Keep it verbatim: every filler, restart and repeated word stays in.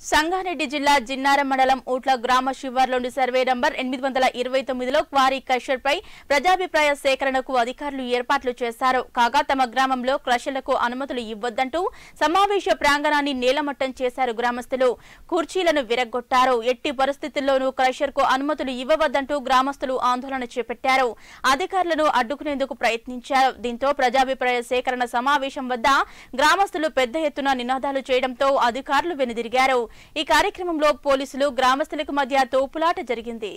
సంగారెడ్డి జిల్లా జిన్నారం మండలం ఊట్ల గ్రామ శివార్లోని సర్వే నంబర్ ఎనిమిది వందల ఇరవై తొమ్మిదిలో క్వారీ క్రషర్పై ప్రజాభిప్రాయ సేకరణకు అధికారులు ఏర్పాట్లు చేశారు. కాగా తమ గ్రామంలో క్రషర్లకు అనుమతులు ఇవ్వొద్దంటూ సమావేశ ప్రాంగణాన్ని నేలమట్టం చేశారు. గ్రామస్తులు కుర్చీలను విరగ్గొట్టారు. ఎట్టి పరిస్థితుల్లోనూ క్రషర్కు అనుమతులు ఇవ్వవద్దంటూ గ్రామస్తులు ఆందోళన చేపట్టారు. అధికారులను అడ్డుకునేందుకు ప్రయత్నించారు. దీంతో ప్రజాభిప్రాయ సేకరణ సమావేశం వద్ద గ్రామస్తులు పెద్ద ఎత్తున నినాదాలు చేయడంతో అధికారులు వెనుదిరిగారు. ఈ కార్యక్రమంలో పోలీసులు గ్రామస్తులకు మధ్య తోపులాట జరిగింది.